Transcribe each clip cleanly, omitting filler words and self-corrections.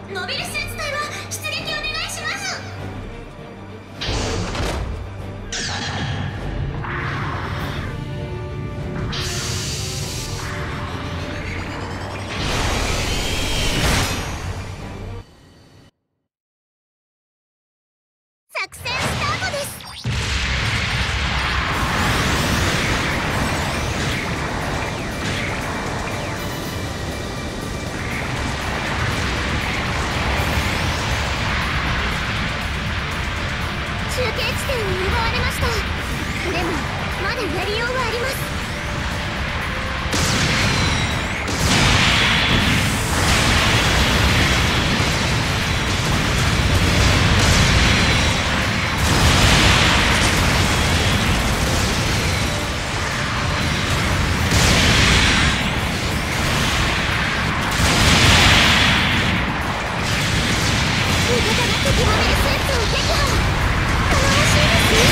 モビルスーツ隊は出撃お願いします。作戦スタートです。中継地点を奪われました。でもまだやりようはあります。味方が敵モビルスーツを撃破。頼もしいですね。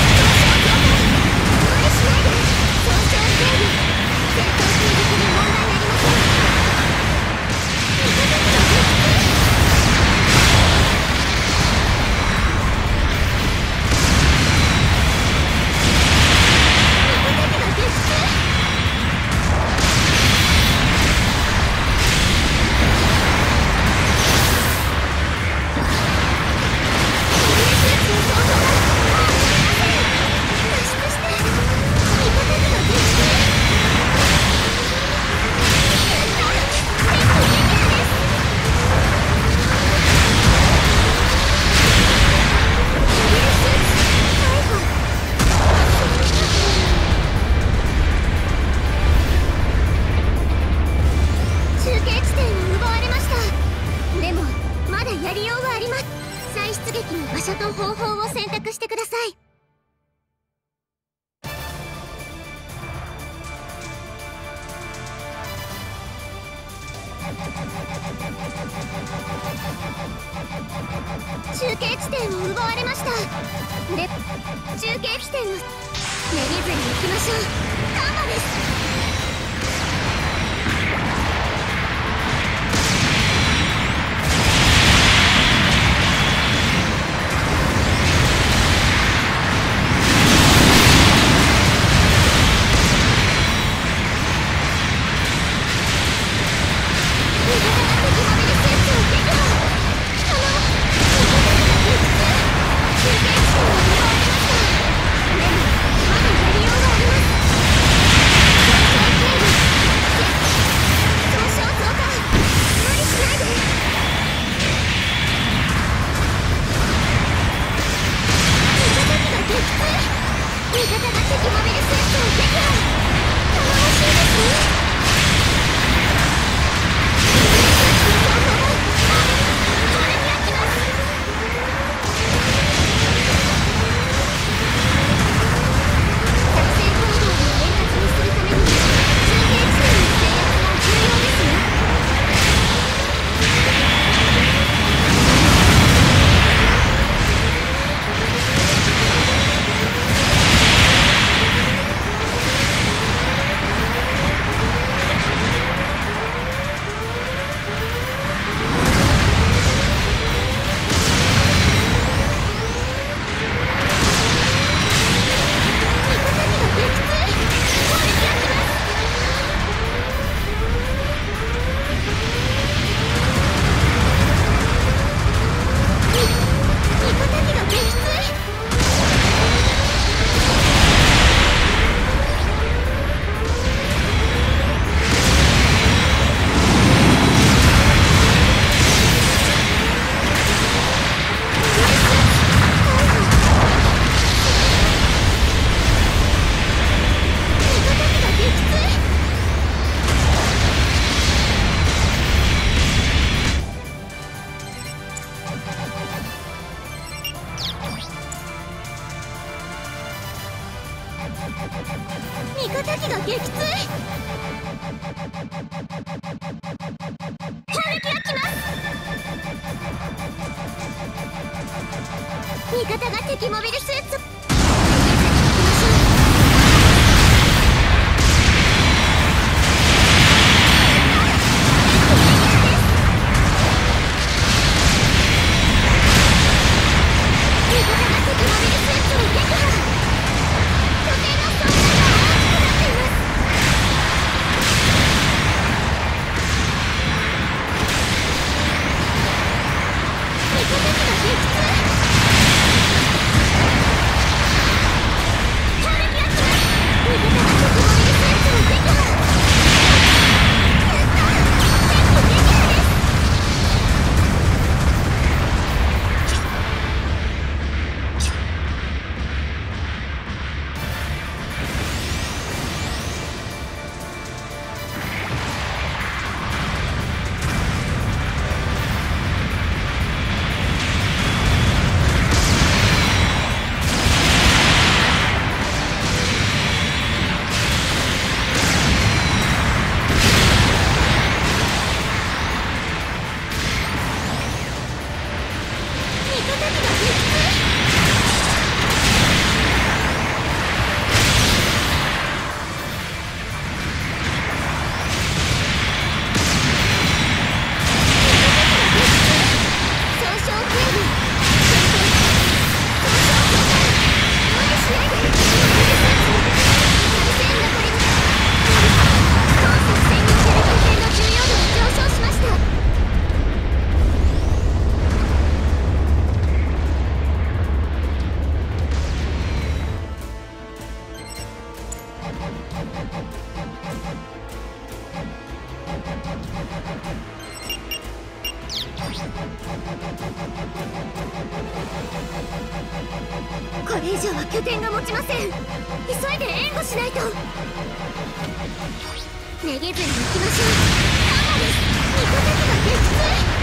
無理しないで。損傷整備。戦闘追撃に問題ありません。味方機が撃墜。味方機が撃墜。中継地点を奪われました。でもまだやりようはあります。再出撃の場所と方法を選択してください。中継地点を奪われました。で、中継地点のめげずに行きましょう。ガンバです。味方が敵モビルスーツを撃破。味方が撃墜。中継地点を奪われました。でもまだやりようがあります。損傷整備。損傷増加。無理しないで。味方機が撃墜。味方が敵モビルスーツを撃破。頼もしいですね。味方機が撃墜。砲撃が来ます。味方が敵モビルスーツ。味これ以上は拠点が持ちません。急いで援護しないと。めげずに行きましょう。ガンマです。味方機が撃墜。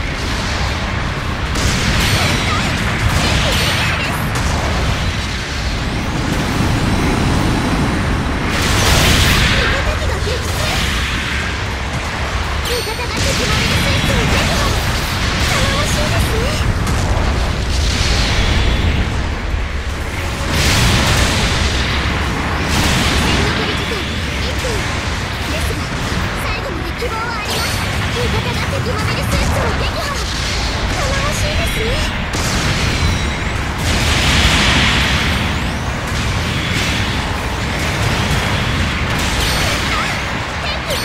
味方が敵モビルスーツを撃破。頼もしいですね。希望はあります。味方が敵モビルスーツを撃破。頼もしいですね。敵撃破です。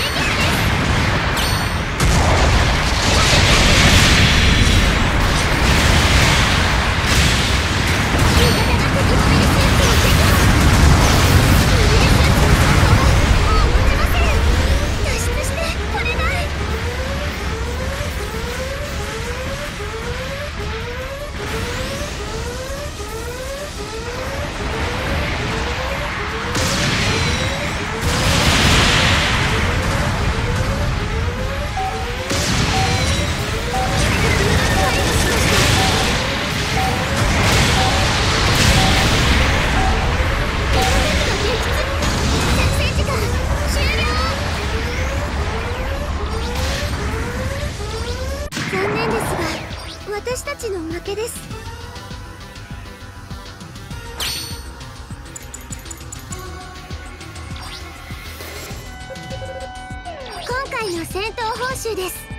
味方が敵モビルスーツを撃破。モビルスーツの走行はもう持ちません。脱出してこれない。残念ですが私たちの負けです。今回の戦闘報酬です。